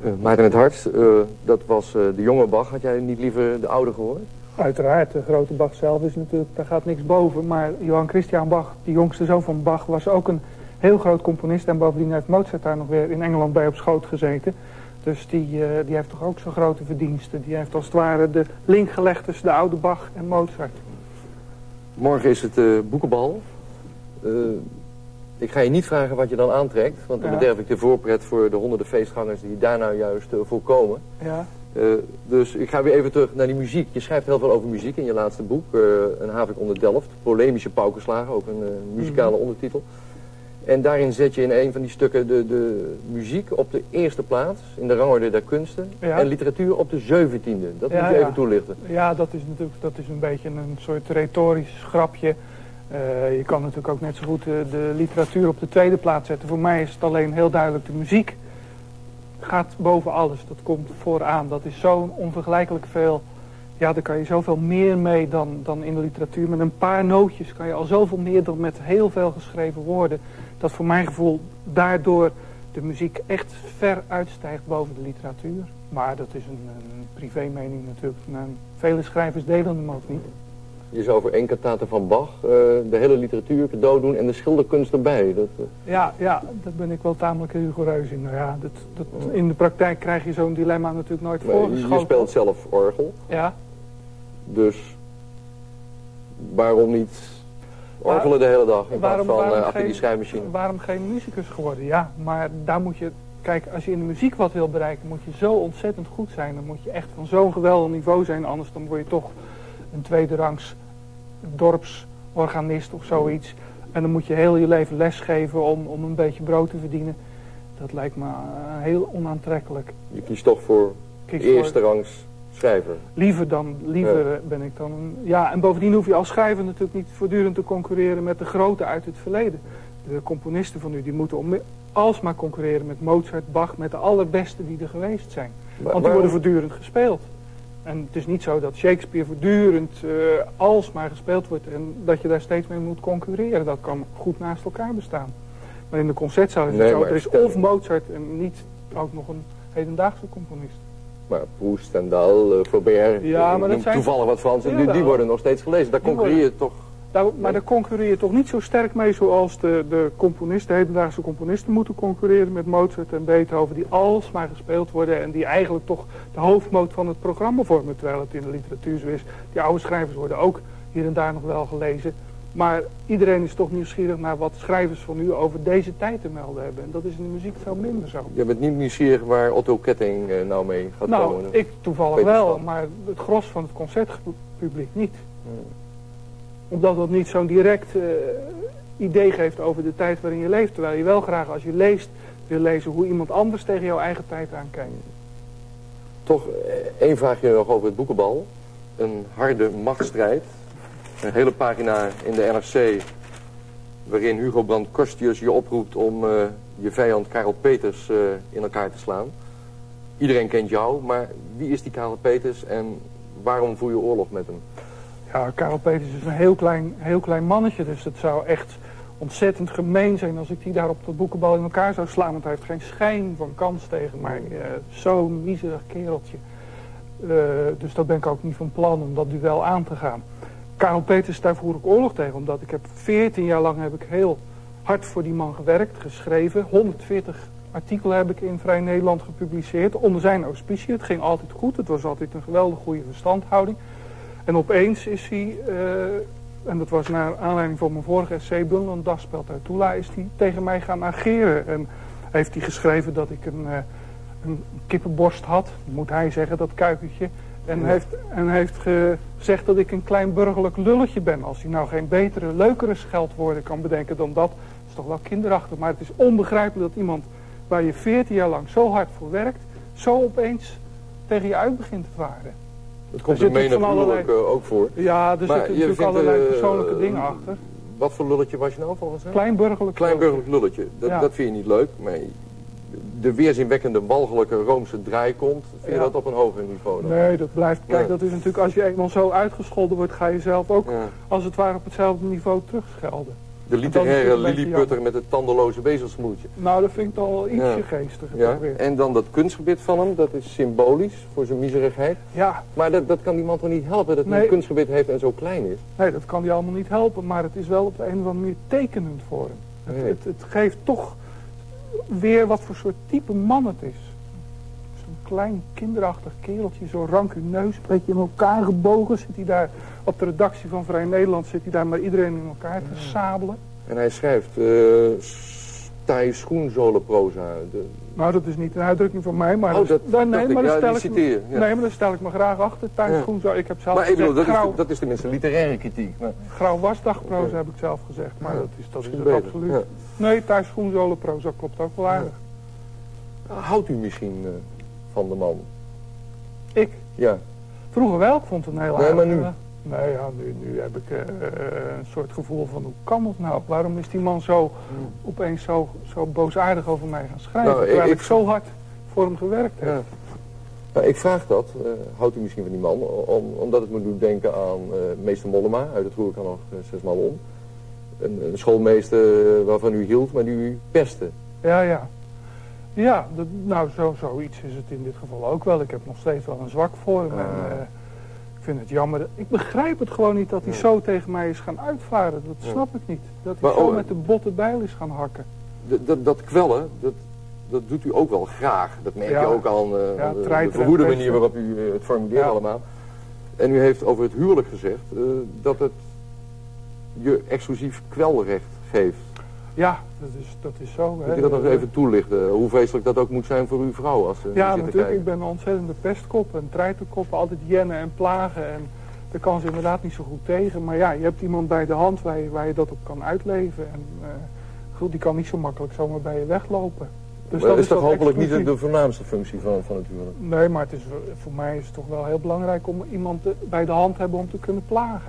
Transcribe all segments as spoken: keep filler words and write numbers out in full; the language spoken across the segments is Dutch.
Uh, Maarten het Hart, uh, dat was uh, de jonge Bach. Had jij niet liever de oude gehoord? Uiteraard, de grote Bach zelf is natuurlijk, daar gaat niks boven. Maar Johann Christian Bach, de jongste zoon van Bach, was ook een heel groot componist. En bovendien heeft Mozart daar nog weer in Engeland bij op schoot gezeten. Dus die, uh, die heeft toch ook zo'n grote verdiensten. Die heeft als het ware de link gelegd tussen de oude Bach en Mozart. Morgen is het uh, boekenbal. Uh, ik ga je niet vragen wat je dan aantrekt. Want dan ja. bederf ik de voorpret voor de honderden feestgangers die daar nou juist uh, voor komen. Ja. Uh, dus ik ga weer even terug naar die muziek. Je schrijft heel veel over muziek in je laatste boek. Uh, een havik onder Delft. Polemische paukenslagen, ook een uh, muzikale mm-hmm. ondertitel. En daarin zet je in een van die stukken de, de muziek op de eerste plaats. In de rangorde der kunsten. Ja. En literatuur op de zeventiende. Dat ja, moet je even ja. toelichten. Ja, dat is natuurlijk dat is een beetje een soort retorisch grapje. Uh, je kan natuurlijk ook net zo goed de, de literatuur op de tweede plaats zetten. Voor mij is het alleen heel duidelijk de muziek. Gaat boven alles, dat komt vooraan. Dat is zo onvergelijkelijk veel. Ja, daar kan je zoveel meer mee dan, dan in de literatuur. Met een paar nootjes kan je al zoveel meer dan met heel veel geschreven woorden. Dat voor mijn gevoel daardoor de muziek echt ver uitstijgt boven de literatuur. Maar dat is een, een privé-mening natuurlijk. En vele schrijvers delen hem ook niet. Je zou voor één kantate van Bach uh, de hele literatuur cadeau doen en de schilderkunst erbij. Dat, uh... ja, ja, daar ben ik wel tamelijk rigoureus in. Nou ja, dat, dat, in de praktijk krijg je zo'n dilemma natuurlijk nooit voorgeschoten. Je speelt zelf orgel. Ja. Dus waarom niet orgelen de hele dag in plaats van uh, achter geen, die schrijfmachine? Waarom geen muzikus geworden? Ja, maar daar moet je... Kijk, als je in de muziek wat wil bereiken, moet je zo ontzettend goed zijn. Dan moet je echt van zo'n geweldig niveau zijn. Anders dan word je toch een tweederangs dorpsorganist of zoiets. En dan moet je heel je leven lesgeven om, om een beetje brood te verdienen. Dat lijkt me uh, heel onaantrekkelijk. Je kiest toch voor eerste rangs schrijver? Liever dan, liever ja. ben ik dan... Een, ja, en bovendien hoef je als schrijver natuurlijk niet voortdurend te concurreren met de grote uit het verleden. De componisten van nu, die moeten om, alsmaar concurreren met Mozart, Bach, met de allerbeste die er geweest zijn. Maar, Want die worden voortdurend gespeeld. En het is niet zo dat Shakespeare voortdurend uh, alsmaar gespeeld wordt en dat je daar steeds mee moet concurreren. Dat kan goed naast elkaar bestaan. Maar in de concertzaal is het nee, zo, er is of Mozart en niet ook nog een hedendaagse componist. Maar Proust, Stendhal, uh, Flaubert, ja, maar dat zijn toevallig wat Frans, en die, die worden nog steeds gelezen. Daar concurreer je toch... Daar, maar daar concurreer je toch niet zo sterk mee zoals de, de componisten, de hedendaagse componisten moeten concurreren met Mozart en Beethoven, die alsmaar gespeeld worden en die eigenlijk toch de hoofdmoot van het programma vormen, terwijl het in de literatuur zo is. Die oude schrijvers worden ook hier en daar nog wel gelezen, maar iedereen is toch nieuwsgierig naar wat schrijvers van nu over deze tijd te melden hebben. En dat is in de muziek veel minder zo. Je bent niet nieuwsgierig waar Otto Ketting uh, nou mee gaat nou, komen? Nou, ik toevallig wel, maar het gros van het concertpubliek niet. Hmm. Omdat dat niet zo'n direct uh, idee geeft over de tijd waarin je leeft. Terwijl je wel graag als je leest wil lezen hoe iemand anders tegen jouw eigen tijd aankijkt. Toch één vraagje nog over het boekenbal. Een harde machtsstrijd. Een hele pagina in de N R C waarin Hugo Brandt Korstius je oproept om uh, je vijand Karel Peters uh, in elkaar te slaan. Iedereen kent jou, maar wie is die Karel Peters en waarom voer je oorlog met hem? Ja, Karel Peters is een heel klein, heel klein mannetje, dus het zou echt ontzettend gemeen zijn als ik die daar op dat boekenbal in elkaar zou slaan. Want hij heeft geen schijn van kans tegen mij. Uh, Zo'n miserig kereltje. Uh, dus dat ben ik ook niet van plan om dat duel aan te gaan. Karel Peters, daar voer ik oorlog tegen, omdat ik heb veertien jaar lang heb ik heel hard voor die man gewerkt, geschreven. honderdveertig artikelen heb ik in Vrij Nederland gepubliceerd, onder zijn auspicie. Het ging altijd goed, het was altijd een geweldig goede verstandhouding. En opeens is hij, uh, en dat was naar aanleiding van mijn vorige essaybundel, een dagspel uit Tula, is hij tegen mij gaan ageren. En heeft hij geschreven dat ik een, uh, een kippenborst had, moet hij zeggen, dat kuikentje. En ja. heeft, en heeft gezegd dat ik een klein burgerlijk lulletje ben. Als hij nou geen betere, leukere scheldwoorden kan bedenken dan dat, is toch wel kinderachtig. Maar het is onbegrijpelijk dat iemand waar je veertien jaar lang zo hard voor werkt, zo opeens tegen je uit begint te varen. Dat komt er menig allerlei... ook voor. Ja, er zitten natuurlijk allerlei uh, persoonlijke dingen achter. Wat voor lulletje was je nou volgens hem? Kleinburgerlijk Kleinburgerlijk lulletje. Dat, ja. dat vind je niet leuk, maar de weerzinwekkende, walgelijke Roomse draaikont, vind je ja. dat op een hoger niveau dan? Nee, dat blijft... Kijk, ja. dat is natuurlijk, als je eenmaal zo uitgescholden wordt, ga je zelf ook, ja. als het ware, op hetzelfde niveau terugschelden. De literaire een beetje lilliputter met het tandeloze bezelsmoeltje. Nou, dat vind ik al ietsje Ja. geestiger. Ja. toch weer. En dan dat kunstgebit van hem, dat is symbolisch voor zijn miserigheid. Ja, Maar dat, dat kan die man toch niet helpen dat hij Nee. een kunstgebit heeft en zo klein is? nee, dat kan hij allemaal niet helpen, maar het is wel op de een of andere manier tekenend voor hem. Nee. Het, het, het geeft toch weer wat voor soort type man het is. Zo'n klein kinderachtig kereltje, zo rancuneus, een beetje in elkaar gebogen. Zit hij daar op de redactie van Vrij Nederland, zit hij daar maar iedereen in elkaar te sabelen. En hij schrijft uh, taai schoenzolenproza. De... Nou, dat is niet een uitdrukking van mij, maar, Oh, dat, dat- daar, nee, dat ik- maar daar ja, stel die ik citeer je, me, ja. nee, maar daar stel ik me graag achter. Thuis Ja. groen zo, ik heb zelf Maar ik bedoel, gezegd, dat is, grauw, dat is tenminste literaire kritiek. Maar... grauw wasdagproza Oké. heb ik zelf gezegd, maar Ja, dat is, dat is misschien het beter, absoluut. ja. Nee, thuis schoenzolenproza klopt ook wel aardig. Houdt u misschien uh, van de man? Ik? Ja. Vroeger wel, ik vond het een heel Nee, aardig. maar nu? eh, Nee, ja, nu, nu heb ik uh, een soort gevoel van hoe kan het nou? Waarom is die man zo opeens zo, zo boosaardig over mij gaan schrijven? Nou, terwijl ik, ik- zo hard voor hem gewerkt heb. Ja. Nou, ik vraag dat, uh, houdt u misschien van die man, om, omdat het me doet denken aan uh, meester Mollema uit het Roer kan nog uh, zesmaal om. Een, een schoolmeester uh, waarvan u hield, maar die u pestte. Ja, ja. Ja, dat, nou zo, zoiets is het in dit geval ook wel. Ik heb nog steeds wel een zwak voor hem. Ah. En, uh, ik vind het jammer. Ik begrijp het gewoon niet dat hij Ja. zo tegen mij is gaan uitvaren. Dat Ja. snap ik niet. Dat hij Maar, zo oh, met de botte bijl is gaan hakken. Dat, dat, dat kwellen, dat, dat doet u ook wel graag. Dat merk Ja. je ook aan uh, Ja, de, de treiteren verwoede en manier pesten. waarop u uh, het formuleert Ja. allemaal. En u heeft over het huwelijk gezegd uh, dat het je exclusief kwelrecht geeft. Ja, dat is, dat is zo. Moet je dat nog even toelichten? Hoe vreselijk dat ook moet zijn voor uw vrouw als ze Ja, zit te natuurlijk. kijken. Ik ben een ontzettende pestkop, een treiterkop, altijd jennen en plagen. En daar kan ze inderdaad niet zo goed tegen. Maar ja, je hebt iemand bij de hand waar je, waar je dat op kan uitleven. En uh, goed, die kan niet zo makkelijk zomaar bij je weglopen. Dus Maar dat is toch wat hopelijk niet de, exclusief. de voornaamste functie van, van het huwelijk? Nee, maar het is, voor mij is het toch wel heel belangrijk om iemand te- bij de hand te hebben om te kunnen plagen.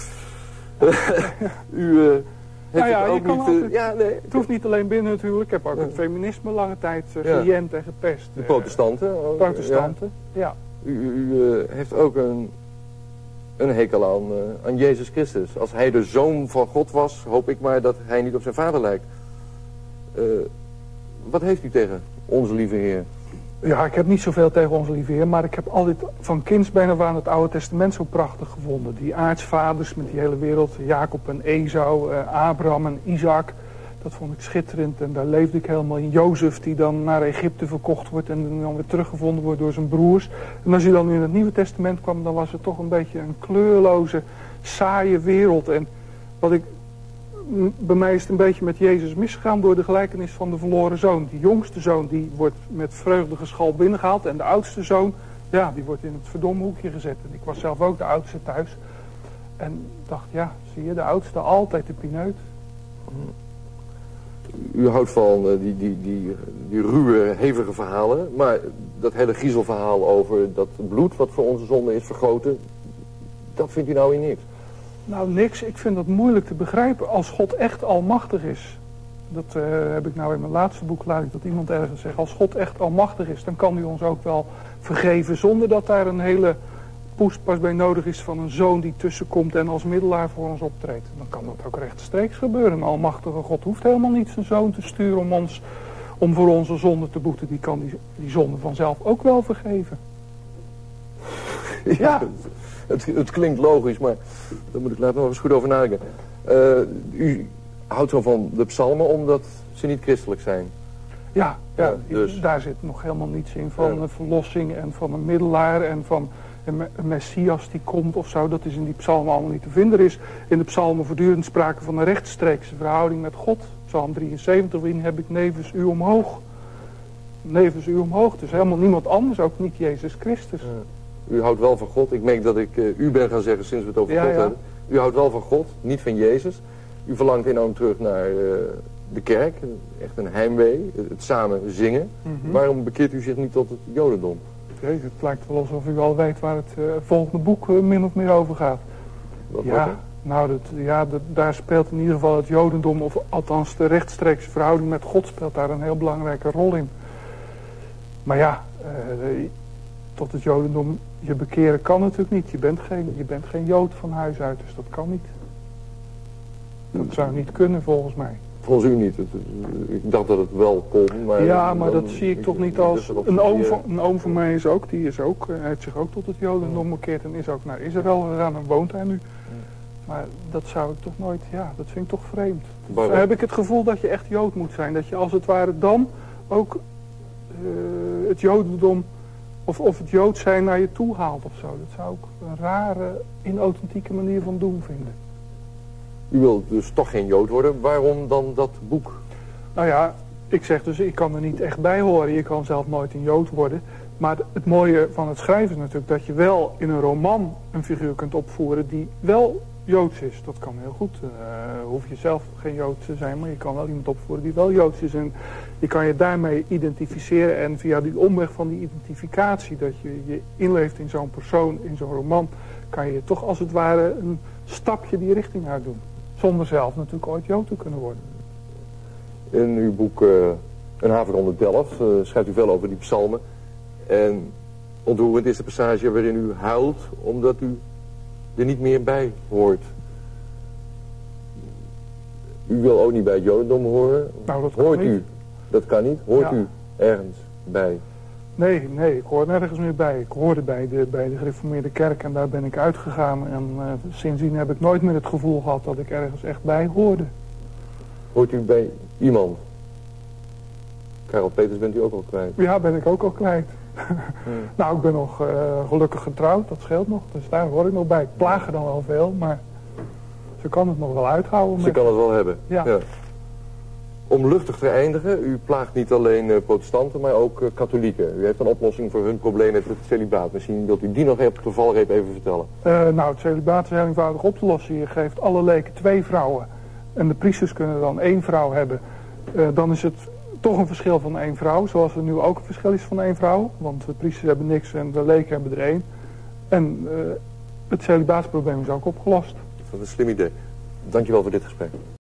U uh, heeft Nou ja, het je ook kan niet... uh, altijd- ja, nee. Het hoeft niet alleen binnen het huwelijk. Ik heb ook Ja. het feminisme lange tijd uh, Ja. gejend en gepest. De Uh, protestanten. ook, protestanten, ja. ja. U, u uh, heeft ook een, een hekel aan, uh, aan Jezus Christus. Als hij de zoon van God was, hoop ik maar dat hij niet op zijn vader lijkt. Uh, wat heeft u tegen onze lieve Heer? Ja, ik heb niet zoveel tegen onze lieve Heer, maar ik heb altijd van kindsbeen af aan het Oude Testament zo prachtig gevonden. Die aartsvaders met die hele wereld, Jacob en Esau, uh, Abraham en Isaac, dat vond ik schitterend. En daar leefde ik helemaal in. Jozef die dan naar Egypte verkocht wordt en dan weer teruggevonden wordt door zijn broers. En als hij dan in het Nieuwe Testament kwam, dan was het toch een beetje een kleurloze, saaie wereld. En wat ik... Bij mij is het een beetje met Jezus misgegaan door de gelijkenis van de verloren zoon. Die jongste zoon die wordt met vreugdegeschal binnengehaald. En de oudste zoon, ja, die wordt in het verdomme hoekje gezet. En ik was zelf ook de oudste thuis. En dacht, ja, zie je, de oudste altijd de pineut. U houdt van uh, die, die, die, die ruwe, hevige verhalen. Maar dat hele griezelverhaal over dat bloed wat voor onze zonde is vergoten, dat vindt u nou in niks. Nou, niks. Ik vind dat moeilijk te begrijpen als God echt almachtig is. Dat uh, heb ik nou in mijn laatste boek laat ik dat iemand ergens zegt. Als God echt almachtig is, dan kan hij ons ook wel vergeven zonder dat daar een hele poespas bij nodig is van een zoon die tussenkomt en als middelaar voor ons optreedt. Dan kan dat ook rechtstreeks gebeuren. Een almachtige God hoeft helemaal niet zijn zoon te sturen om ons, om voor onze zonde te boeten. Die kan die, die zonde vanzelf ook wel vergeven. Ja. Het, het klinkt logisch, maar daar moet ik later nog eens goed over nadenken. Uh, u houdt zo van de psalmen omdat ze niet christelijk zijn. Ja, ja, Ja, dus. daar zit nog helemaal niets in van Ja. een verlossing en van een middelaar en van een, me- een Messias die komt of zo. Dat is in die psalmen allemaal niet te vinden. Er is in de psalmen voortdurend sprake van een rechtstreekse verhouding met God. Psalm drieënzeventig, waarin heb ik nevens u omhoog. Nevens u omhoog, dus helemaal niemand anders, ook niet Jezus Christus. Ja. U houdt wel van God. Ik merk dat ik uh, u ben gaan zeggen sinds we het over Ja, God ja. hebben. U houdt wel van God, niet van Jezus. U verlangt enorm terug naar uh, de kerk. Echt een heimwee. Het, het samen zingen. Mhm. Waarom bekeert u zich niet tot het jodendom? Jezus, het lijkt wel alsof u al weet waar het uh, volgende boek uh, min of meer over gaat. Wat wordt Ja, er? nou, dat, ja dat, daar speelt in ieder geval het jodendom, of althans de rechtstreekse verhouding met God speelt daar een heel belangrijke rol in. Maar ja, uh, tot het jodendom je bekeren kan natuurlijk niet. Je bent geen, je bent geen jood van huis uit, dus dat kan niet. Dat zou niet kunnen volgens mij. Volgens u niet. Het, ik dacht dat het wel kon. Maar ja, maar dan, dat zie ik toch niet dus als... Een oom, van, een oom van mij is ook, die is ook, hij heeft zich ook tot het Jodendom bekeerd en is ook naar Israël gegaan en woont hij nu. Maar dat zou ik toch nooit, ja, dat vind ik toch vreemd. Dan heb ik het gevoel dat je echt Jood moet zijn. Dat je als het ware dan ook uh, het Jodendom of, of het Jood zijn naar je toe haalt of zo. Dat zou ik een rare, inauthentieke manier van doen vinden. U wilt dus toch geen Jood worden. Waarom dan dat boek? Nou ja, ik zeg dus, ik kan er niet echt bij horen. Je kan zelf nooit een Jood worden. Maar het mooie van het schrijven is natuurlijk dat je wel in een roman een figuur kunt opvoeren die wel Joods is. Dat kan heel goed. Uh, hoef je zelf geen Jood te zijn, maar je kan wel iemand opvoeren die wel Joods is. En je kan je daarmee identificeren en via die omweg van die identificatie, dat je je inleeft in zo'n persoon, in zo'n roman, kan je toch als het ware een stapje die richting uit doen. Zonder zelf natuurlijk ooit Jood te kunnen worden. In uw boek uh, Een havenronde Delft uh, schrijft u veel over die psalmen. En ontroerend is de passage waarin u huilt omdat u er niet meer bij hoort. U wil ook niet bij het Jodendom horen. Nou, dat kan hoort niet. u? Dat kan niet. Hoort ja. u ergens bij? Nee, nee, ik hoor nergens meer bij. Ik hoorde bij de, bij de gereformeerde kerk en daar ben ik uitgegaan. En uh, sindsdien heb ik nooit meer het gevoel gehad dat ik ergens echt bij hoorde. Hoort u bij iemand? Karel Peters bent u ook al kwijt. Ja, ben ik ook al kwijt. Hmm. Nou, ik ben nog uh, gelukkig getrouwd, dat scheelt nog. Dus daar hoor ik nog bij. Ik plaag er dan wel veel, maar ze kan het nog wel uithouden. Ze met... kan het wel hebben. Ja. Ja. Om luchtig te eindigen, u plaagt niet alleen uh, protestanten, maar ook uh, katholieken. U heeft een oplossing voor hun probleem met het celibaat. Misschien wilt u die nog op de valreep even vertellen. Uh, nou, het celibaat is heel eenvoudig op te lossen. Je geeft alle leken twee vrouwen. En de priesters kunnen dan één vrouw hebben. Uh, dan is het toch een verschil van één vrouw. Zoals er nu ook een verschil is van één vrouw. Want de priesters hebben niks en de leken hebben er één. En uh, het celibaatsprobleem is ook opgelost. Dat is een slim idee. Dankjewel voor dit gesprek.